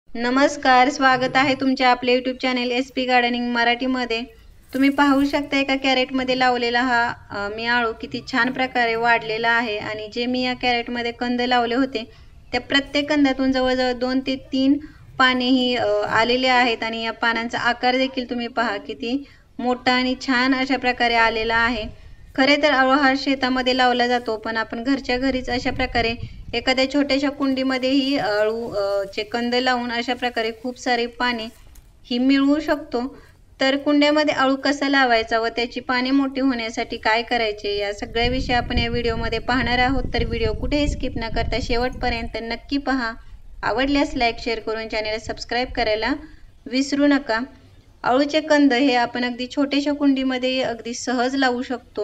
नमस्कार, स्वागत आहे तुमचे आपले YouTube चॅनल SP गार्डनिंग मराठीमध्ये। तुम्ही पाहू शकता एका कॅरेटमध्ये लावलेला हा मी आळू किती छान प्रकारे वाढलेला आहे आणि जे मी या कॅरेटमध्ये कंद लावले होते त्या प्रत्येक कंदातून जवळजवळ 2 ते 3 पाने ही आलेले आहेत आणि या पानांचा आकार देखील तुम्ही पहा किती मोठा आणि छान अशा प्रकारे आलेला आहे। खरे तर आळू हा शेतामध्ये लावला जातो, पण आपण घरच्या घरीच अशा प्रकारे एखाद्या छोट्याशा कुंडीमध्ये ही आळू चे कंद लावून अशा प्रकारे खूप सारे पाने ही मिळवू शकतो। तर कुंड्यामध्ये आळू कसा लावायचा व त्याची पाने मोठी होण्यासाठी काय करायचे या सगळ्या विषयी आपण या व्हिडिओमध्ये पाहणार आहोत। तर व्हिडिओ कुठेही स्किप न करता शेवटपर्यंत नक्की पहा। आवडल्यास लाईक शेअर करून चॅनलला सबस्क्राइब करायला विसरू नका। आळूचे कंद हे आपण अगदी छोट्याशा कुंडीमध्ये अगदी सहज लावू शकतो।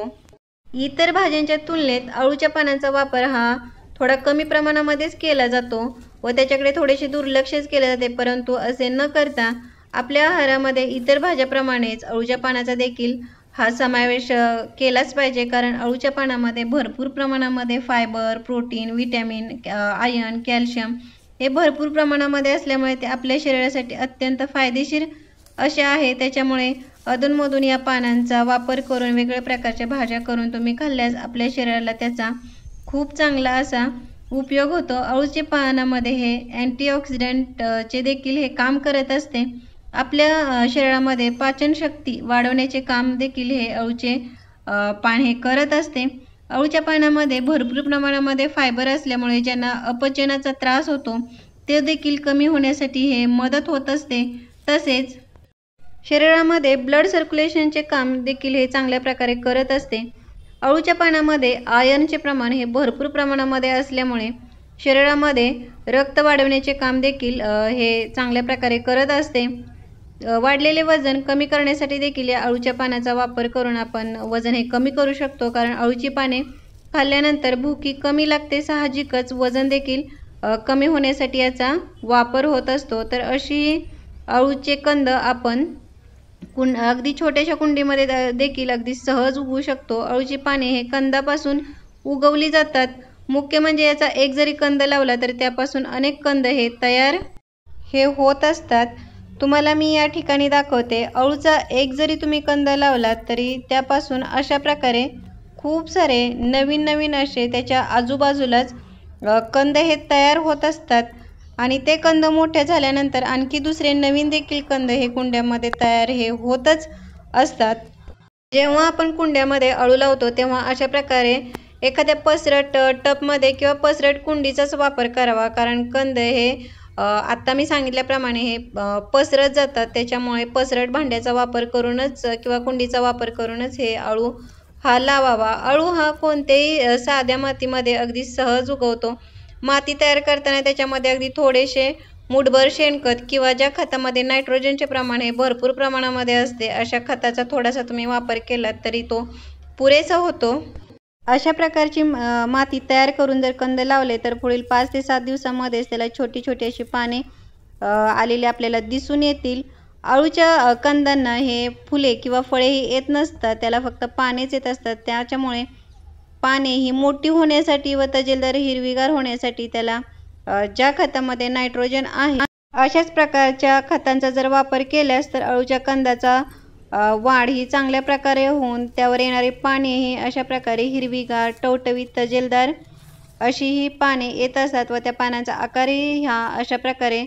इतर भाज्यांच्या तुलनेत आळूच्या पानांचा वापर हा थोडा कमी प्रमाणामध्येच केला जातो व त्याच्याकडे थोडेसे दुर्लक्षच केले जाते, परंतु असे न करता आपल्या आहारामध्ये इतर भाज्याप्रमाणेच आळूच्या पानाचा देखील हा समावेश केलाच पाहिजे। कारण आळूच्या पानामध्ये भरपूर प्रमाणामध्ये fibre, protein, vitamin, iron, calcium हे भरपूर प्रमाणामध्ये असल्यामुळे ते आपल्या शरीरासाठी अत्यंत फायदेशीर असे आहे। त्याच्यामुळे अधूनमधून या पानांचा वापर करून वेगवेगळ्या प्रकारच्या भाज्या करून तुम्ही खाल्ल्यास आपल्या शरीराला त्याचा खूप चांगला असा उपयोग होतो। आळूच्या पानामध्ये हे अँटीऑक्सिडंट चे देखील हे काम करत असते। आपल्या शरीरामध्ये पाचन शक्ती वाढवण्याचे काम देखील हे आळूचे पान हे करत असते। आळूच्या पानामध्ये भरपूर प्रमाणामध्ये फायबर असल्यामुळे ज्यांना अपचनाचा त्रास होतो ते देखील कमी होण्यासाठी हे मदत होत असते। तसेच शरीरामध्ये ब्लड सर्क्युलेशनचे काम देखील हे चांगल्या प्रकारे करत असते। आळूच्या पानामध्ये आयर्नचे प्रमाण हे भरपूर प्रमाणामध्ये असल्यामुळे शरीरामध्ये रक्त वाढवण्याचे काम देखील हे चांगल्या प्रकारे करत असते। वाढलेले वजन कमी करण्यासाठी देखील या आळूच्या पानाचा वापर करून आपण वजन हे कमी करू शकतो। कारण आळूची पाने खाल्ल्यानंतर भूक कमी लागते, साहजिकच वजन देखील कमी होण्यासाठी याचा वापर होत असतो। तर अशी आळूचे कंद आपण अगदी छोट्याशा कुंडीमध्ये देखील अगदी सहज उगवू शकतो। आळूची पाने हे कंदापासून उगवली जातात। मुख्य म्हणजे याचा एक जरी कंद लावला तर त्यापासून अनेक कंद हे तयार होत असतात। तुम्हाला मी या ठिकाणी दाखवते। आळूचा एक जरी तुम्ही कंद लावलात तरी त्यापासून अशा प्रकारे खूप सारे नवीन नवीन असे त्याच्या आजूबाजूलाच कंद हे तयार होत असतात आणि ते कंद मोठे झाल्यानंतर आणखी दुसरे नवीन देखील कंद हे कुंड्यामध्ये तयार हे होतच असतात। जेव्हा आपण कुंड्यामध्ये आळू लावतो तेव्हा अशा प्रकारे एखाद्या पसरट टबमध्ये किंवा पसरट कुंडीचाच वापर करावा। कारण कंद हे आता मी सांगितल्याप्रमाणे हे पसरत जातात, त्याच्यामुळे पसरट भांड्याचा वापर करूनच किंवा कुंडीचा वापर करूनच हे आळू हा लावावा। आळू हा कोणत्याही साध्या मातीमध्ये अगदी सहज उगवतो। माती तयार करताना त्याच्यामध्ये अगदी थोडेसे मुठभर शेणखत किंवा ज्या खतामध्ये नायट्रोजनचे प्रमाण हे भरपूर प्रमाणामध्ये असते अशा खताचा थोडासा तुम्ही वापर केलात तरी तो पुरेसा होतो। अशा प्रकारची माती तयार करून जर कंद लावले तर पुढील 5 ते 7 दिवसांमध्येच त्याला छोटी छोटी अशी पाने आलेली आपल्याला दिसून येतील। आळूच्या कंदांना हे फुले किंवा फळे ही येत नसतात, त्याला फक्त पानेच येत असतात। त्याच्यामुळे पाने ही मोठी होण्यासाठी व तजेलदार हिरवीगार होण्यासाठी त्याला ज्या खतामध्ये नायट्रोजन आहे अशाच प्रकारच्या खतांचा जर वापर केल्यास तर आळूच्या कंदाचा वाढ ही चांगल्या प्रकारे होऊन त्यावर येणारे पाने ही अशा प्रकारे हिरवीगार, टवटवीत, तजेलदार अशी ही पाने येत असतात व त्या पानांचा आकारही ह्या अशा प्रकारे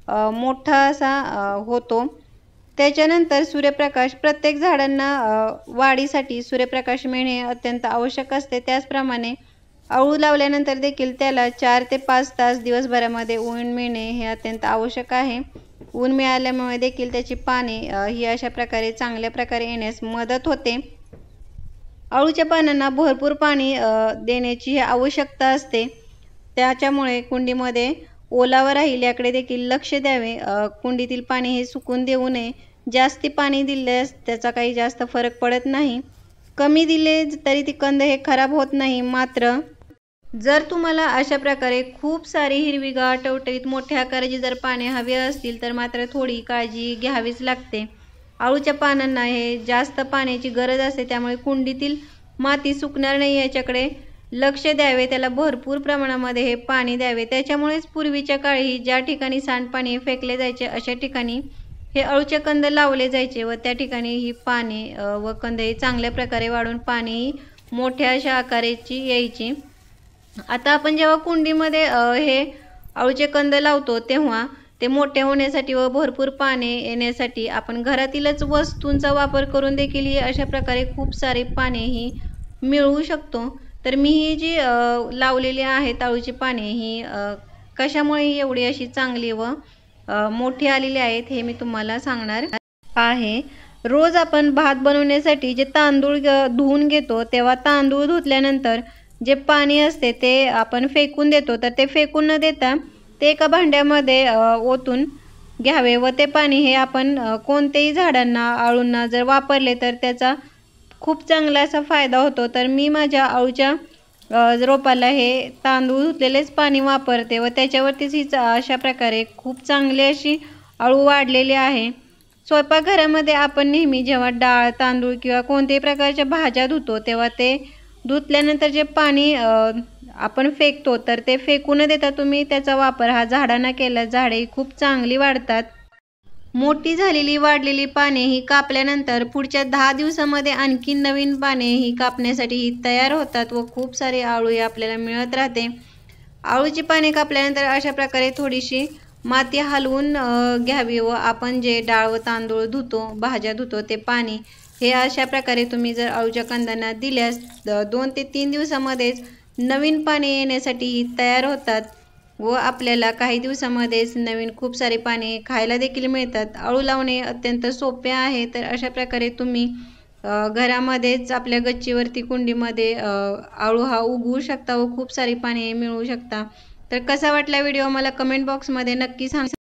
मोठा असा होतो। त्याच्यानंतर सूर्यप्रकाश प्रत्येक झाडांना वाढीसाठी सूर्यप्रकाश मिळणे अत्यंत आवश्यक असते। त्याचप्रमाणे आळू लावल्यानंतर देखील त्याला 4 ते 5 तास दिवसभरामध्ये ऊन मिळणे हे अत्यंत आवश्यक आहे। ऊन मिळाल्यामुळे देखील त्याची पाने ही अशा प्रकारे चांगल्या प्रकारे येण्यास मदत होते। आळूच्या पानांना भरपूर पाणी देण्याची आवश्यकता असते, त्याच्यामुळे कुंडीमध्ये ओलावा राहील याकडे देखील लक्ष द्यावे। कुंडीतील पाणी हे सुकून देऊ नये। जास्ती पाणी दिल्यास त्याचा काही जास्त फरक पडत नाही, कमी दिले तरी ती कंद हे खराब होत नाही। मात्र जर तुम्हाला अशा प्रकारे खूप सारी हिरवीगार, टवटवीत, मोठ्या आकाराची जर पाने हवी असतील तर मात्र थोडी काळजी घ्यावीच लागते। आळूच्या पानांना हे जास्त पाण्याची गरज असते, त्यामुळे कुंडीतील माती सुकणार नाही याच्याकडे लक्ष द्यावे, त्याला भरपूर प्रमाणामध्ये हे पाणी द्यावे। त्याच्यामुळेच पूर्वीच्या काळी ज्या ठिकाणी सांडपाणी फेकले जायचे अशा ठिकाणी हे अळूचे कंद लावले जायचे व त्या ठिकाणी ही पाने व कंद हे चांगल्या प्रकारे वाढून पाणी मोठ्या अशा आकाराची यायची। आता आपण जेव्हा कुंडीमध्ये हे अळूचे कंद लावतो तेव्हा ते मोठे होण्यासाठी व भरपूर पाने येण्यासाठी आपण घरातीलच वस्तूंचा वापर करून देखील ही अशा प्रकारे खूप सारे पाने ही मिळवू शकतो। तर मी ही जी लावलेली आहेत अळूची पाने ही कशामुळे एवढी अशी चांगली व मोठी आलेली आहेत हे मी तुम्हाला सांगणार आहे। रोज आपण भात बनवण्यासाठी जे तांदूळ धुवून घेतो तेव्हा तांदूळ धुतल्यानंतर जे पाणी असते ते आपण फेकून देतो, तर ते फेकून न देता ते एका भांड्यामध्ये ओतून घ्यावे व ते पाणी हे आपण कोणत्याही झाडांना अळूंना जर वापरले तर त्याचा खूप चांगला असा फायदा होतो। तर मी माझ्या अळूच्या रोपाला हे तांदूळ धुतलेलेच पाणी वापरते व त्याच्यावरतीच ही अशा प्रकारे खूप चांगली अशी अळू वाढलेली आहे। स्वयंपाकघरामध्ये आपण नेहमी जेव्हा डाळ तांदूळ किंवा कोणत्याही प्रकारच्या भाज्या धुतो तेव्हा ते धुतल्यानंतर जे पाणी आपण फेकतो तर ते फेकू न देता तुम्ही त्याचा वापर हा झाडांना केला, झाडे खूप चांगली वाढतात। मोठी झालेली वाढलेली पाने ही कापल्यानंतर पुढच्या 10 दिवसामध्ये आणखी नवीन पाने ही कापण्यासाठी ही तयार होतात व खूप सारे अळू आपल्याला मिळत राहते। अळूची पाने कापल्यानंतर अशा प्रकारे थोडीशी माती हलवून घ्यावी व आपण जे डाळ व तांदूळ धुतो भाज्या धुतो ते पाणी हे अशा प्रकारे तुम्ही जर अळूच्या कंदांना दिल्यास 2 ते 3 दिवसामध्येच नवीन पाने येण्यासाठी तयार होतात व आपल्याला काही दिवसामध्येच नवीन खूप सारे पाने खायला देखील मिळतात। अळू लावणे अत्यंत सोपे आहे। तर अशा प्रकारे तुम्ही घरामध्येच आपल्या गच्चीवरती कुंडीमध्ये अळू हा उगवू शकता व खूप सारी पाने मिळवू शकता। तर कसा वाटला व्हिडिओ मला कमेंट बॉक्समध्ये नक्की सांगा।